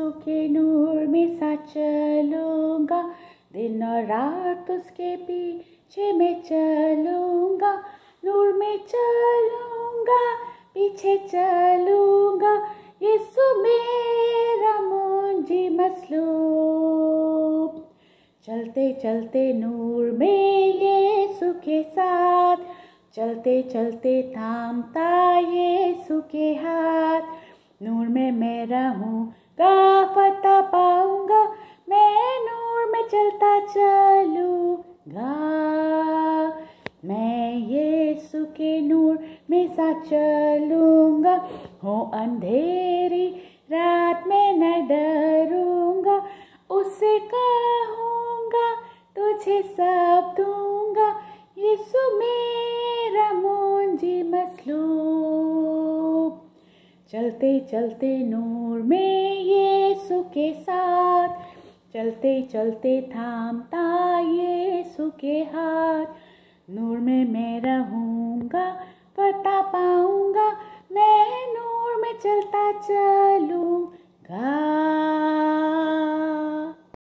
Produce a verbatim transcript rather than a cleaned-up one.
यीशु के नूर में सा चलूँगा, दिन और रात उसके पीछे मैं चलूँगा। नूर में चलूँगा, पीछे चलूँगा, यीशु मेरा मुंजी मसलूब। चलते चलते नूर में यीशु के साथ, चलते चलते थामता यीशु के हाथ। नूर में मैं रहूँगा, फतह पाऊँगा, मैं नूर में चलता चलूँगा। मैं यीशु के नूर में सा चलूँगा, हो अंधेरी रात में न डरूँगा। उससे कहूँगा तुझे सब दूँगा, यीशु मेरा मुंजी मसलूब। चलते चलते नूर में यीशु के साथ, चलते चलते थामता यीशु के हाथ। नूर में मैं रहूँगा, फतह पाऊँगा, मैं नूर में चलता चलूँगा।